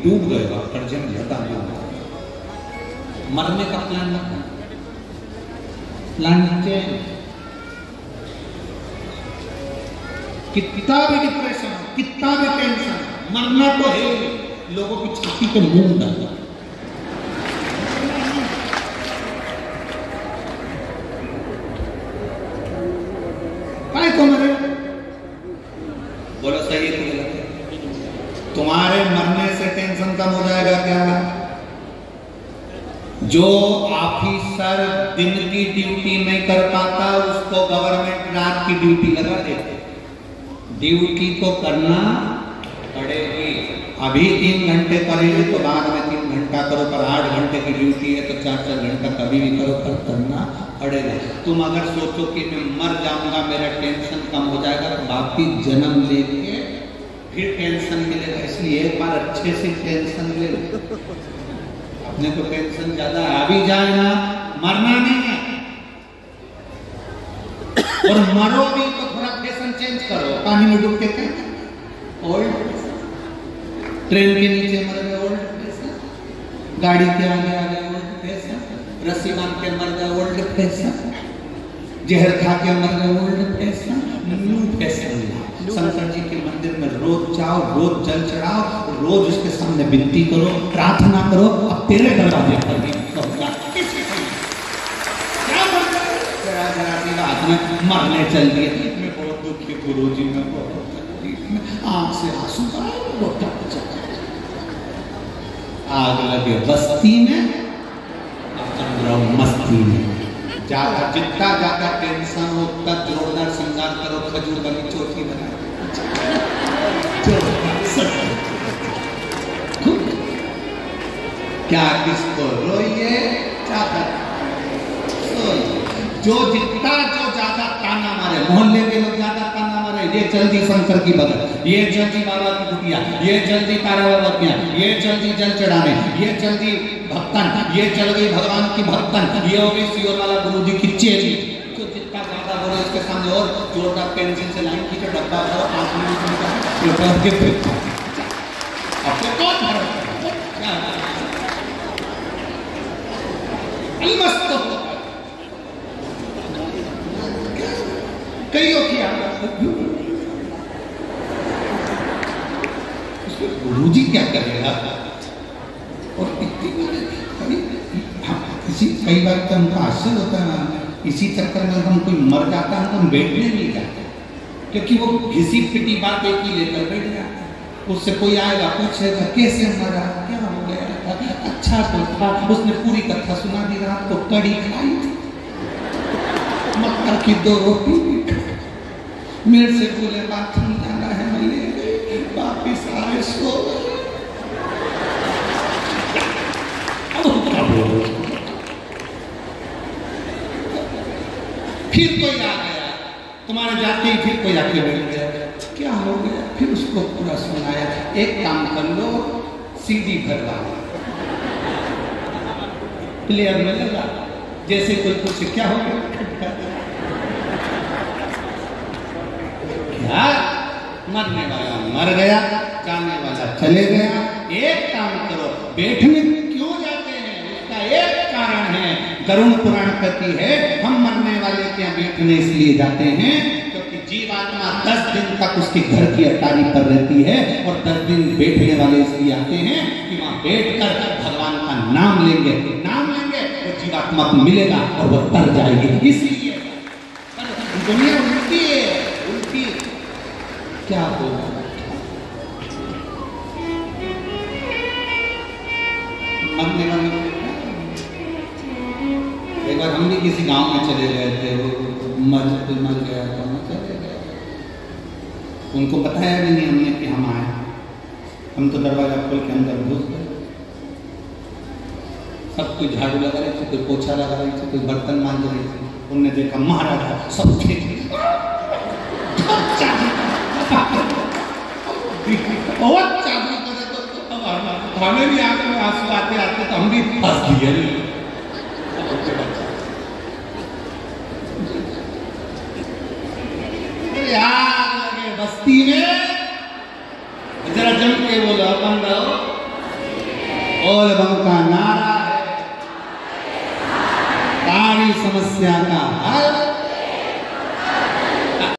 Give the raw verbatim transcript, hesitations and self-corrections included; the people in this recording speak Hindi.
डूब गए आप कर्जे में लगा डूब मरने का प्लान मत प्लान चेंज। कितना भी डिप्रेशन हो, कितना भी टेंशन, मरना तो है, लोगों की छाती पे मुंह डाला। काय को मरे? बोलो सही है कि गलत है? तुम्हारे मरने से टेंशन कम हो जाएगा क्या? जो ऑफिसर दिन की ड्यूटी नहीं कर पाता उसको गवर्नमेंट रात की ड्यूटी लगा देते। ड्यूटी तो करना पड़ेगी। अभी तीन घंटे करेंगे तो बाद में तीन घंटा करो, पर आठ घंटे की ड्यूटी है तो चार चार घंटा कभी भी करो, पर करना पड़ेगा। तुम अगर सोचो कि मैं मर जाऊंगा मेरा टेंशन कम हो जाएगा तो वापिस जन्म लेके फिर टेंशन मिलेगा। इसलिए एक बार अच्छे से टेंशन ले लो। अपने को टेंशन ज्यादा आ भी जाए ना, मरना नहीं है, और मरो भी तो थोड़ा फैशन चेंज करो। पानी में डूब के क्या ओल्ड, ट्रेन के नीचे मर गए ओल्ड फैशन, गाड़ी के आगे आ गए ओल्ड फैशन, रस्सी बांध के मर गए ओल्ड फैशन, जहर खा के मर गए old fashion, new fashion. Shankar ji के मंदिर में रोज जाओ, रोज जल चढ़ाओ, रोज उसके सामने विनती करो, प्रार्थना करो, अब तेरे दरवाजे पर भी मरने चल दिए। मैं बहुत दुखी गुरुजी, मैं बहुत तकलीफ, आंख से आंसू आग लगे बस्ती में, मस्ती में। ज्यादा जितना ज्यादा टेंशन हो उतना जोरदार श्रृंगार करो, खजूर वाली चोटी बना क्या किसको रोइए चादर सोइए। जो जितना जो ज्यादा ताना मारे, मोहल्ले के लोग ज्यादा ताना मारे, ये जल्दी शंकर की भगत, ये जल्दी बाबा की कुटिया, ये जल्दी तारा बाबा की, ये जल्दी जल चढ़ाने, ये जल्दी भक्तन, ये चल गई भगवान की भक्तन, ये हो गई सियोर वाला गुरुजी की चेली। तो जितना ज्यादा बोले उसके सामने और जोरदार पेंसिल से लाइन खींचो, डब्बा भरो, आंख में अपने कौन भरो अलमस्त कईयों की गुरुजी क्या करेगा? और इसी कई बार तो हमको आश्चर्य होता है, इसी चक्कर में हम कोई मर जाता है तो हम बैठने नहीं जाते, क्योंकि वो घिसी पिटी बात एक ही लेकर बैठ जाता है। उससे कोई आएगा पूछेगा कैसे मरा, क्या हो गया, अच्छा तो था, उसने पूरी कथा सुना दी, रात को कड़ी खाई थी, मक्का की दो रोटी भी खाई, मेरे से बोले बाथरूम जाना है, मैं ले गई, वापिस आए सो फिर कोई आ गया, तुम्हारे जाते ही फिर कोई आके मिल गया, क्या हो गया, फिर उसको पूरा सुनाया। एक काम कर लो, सीडी भरवा प्लेयर में लगा, जैसे कोई पूछे क्या हो गया, क्या मरने वाला मर गया, जाने वाला चले गया। एक काम करो, बैठने क्यों जाते हैं, उसका एक कारण है, गरुड़ पुराण कहती है हम मरने वाले के यहाँ बैठने इसलिए जाते हैं क्योंकि जीवात्मा दस दिन तक उसके घर की अटारी पर रहती है, और दस दिन बैठने वाले इसलिए आते हैं कि वहां बैठकर भगवान का नाम लेंगे, नाम लेंगे तो जीवात्मा को मिलेगा और वो तर जाएगी। इसलिए दुनिया उल्टी है, उल्टी क्या होगा। मरने वाले एक बार हम भी किसी गांव में चले गए थे, वो मर मर गया तो हम चले गए, उनको बताया भी नहीं हमने कि हम आए, हम तो दरवाजा खोल के अंदर घुस गए। सब कोई झाड़ू लगा रहे थे, कोई पोछा लगा रही थी, कोई बर्तन मांज रही थी, उनने देखा महाराज सब ठीक बहुत चाबी करे तो हमें भी आंख में आंसू आते आते तो हम भी फंस गए। यार लगे बस्ती में, जरा जम के बोलो अपन रहो, बोल बम का नारा है, सारी समस्या का हल